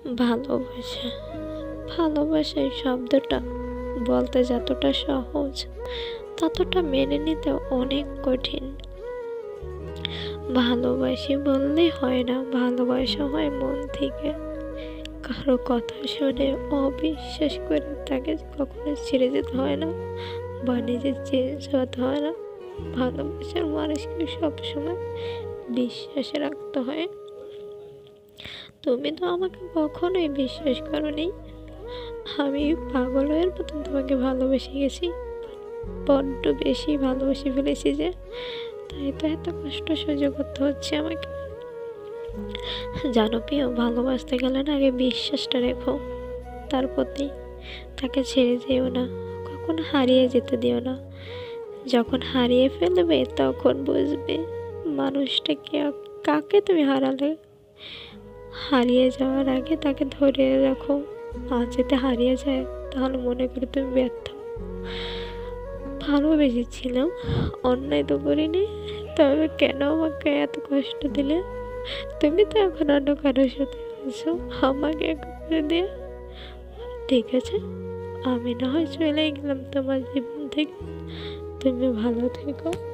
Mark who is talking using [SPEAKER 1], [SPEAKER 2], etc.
[SPEAKER 1] ভালোবাসা ভালোবাসা এই শব্দটা বলতে যতটা সহজ ততটা মেনে নিতে অনেক কঠিন। ভালোবাসি বললেই হয় না, ভালোবাসা হয় মন থেকে। কারো কথা শুনে অবিশ্বাস করে তাকে কখনো ছেড়ে যেতে হয় না, বা নিজে চেঞ্জ হতে হয় না। ভালোবাসার মানুষকে সবসময় বিশ্বাসে রাখতে হয়। তুমি তো আমাকে কখনোই বিশ্বাস করোনি। আমি পাগলের মতন তোমাকে ভালোবেসে গেছি, বড্ড বেশি ভালোবেসে ফেলেছি যে, তাই তো এত কষ্ট সহ্য করতে হচ্ছে আমাকে। জানো প্রিয়, ভালোবাসতে গেলে না আগে বিশ্বাসটা রেখো তার প্রতি। তাকে ছেড়ে যেও না, কখনো হারিয়ে যেতে দিও না। যখন হারিয়ে ফেলবে তখন বুঝবে মানুষটাকে, কাকে তুমি হারালে। হারিয়ে যাওয়ার আগে তাকে ধরে রাখো। আর যদি হারিয়ে যায় তাহলে মনে করে তুমি ব্যর্থ। ভালোবেসেছিলাম, অন্যায় তো করিনি, তবে কেন আমাকে এত কষ্ট দিলে? তুমি তো এখন অন্য কারোর সাথে আছো, আমাকে একা করে দিয়ে। ঠিক আছে, আমি না হয় চলে গেলাম তোমার জীবন থেকে, তুমি ভালো থেকো।